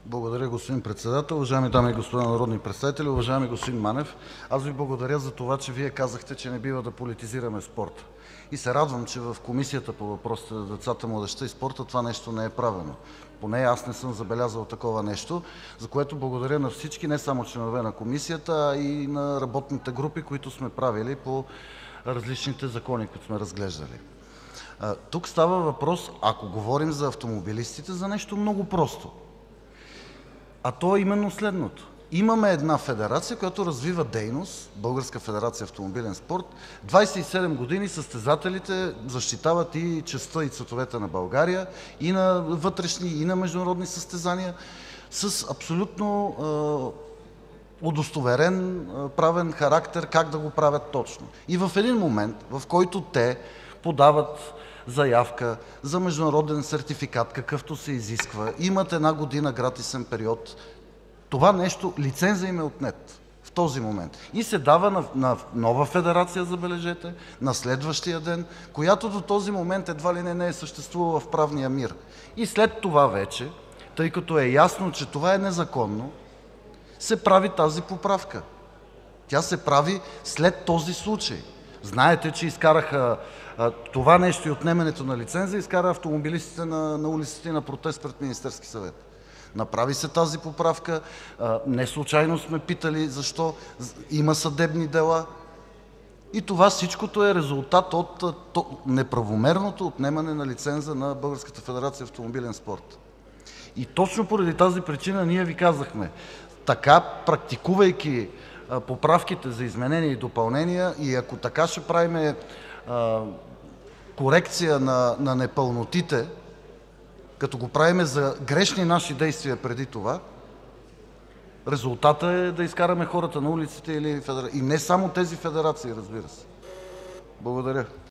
Благодаря, господин Председател. Уважаеми дами и господа народни представители! Уважаеми господин Манев, аз Ви благодаря за това, че Вие казахте, че не бива да политизираме спорта. И се радвам, че в Комисията по въпросите на децата, младежта и спорта това нещо не е правено. Поне аз не съм забелязал такова нещо, за което благодаря на всички, не само членове на Комисията, а и на работните групи, които сме правили по различните закони, които сме разглеждали. Тук става въпрос, ако говорим за автомобилистите, за нещо много просто. А то е именно следното: имаме една федерация, която развива дейност – Българска федерация автомобилен спорт. 27 години състезателите защитават и честта, и цветовете на България и на вътрешни, и на международни състезания с абсолютно удостоверен правен характер как да го правят точно. И в един момент, в който те подават заявка за международен сертификат, какъвто се изисква, имат една година гратисен период, това нещо, лицензът им е отнет в този момент и се дава на нова федерация, забележете, на следващия ден, която до този момент едва ли не е съществувала в правния мир. И след това вече, тъй като е ясно, че това е незаконно, се прави тази поправка. Тя се прави след този случай. Знаете, че изкараха това нещо и отнемането на лиценза, изкара автомобилистите на улиците и на протест пред Министерския съвет. Направи се тази поправка. Неслучайно сме питали защо. Има съдебни дела. И това всичкото е резултат от неправомерното отнемане на лиценза на Българската федерация автомобилен спорт. И точно поради тази причина ние Ви казахме: така, практикувайки поправките за изменения и допълнения, и ако така ще правим корекция на непълнотите, като го правим за грешни наши действия преди това, резултатът е да изкараме хората на улиците и не само тези федерации, разбира се. Благодаря.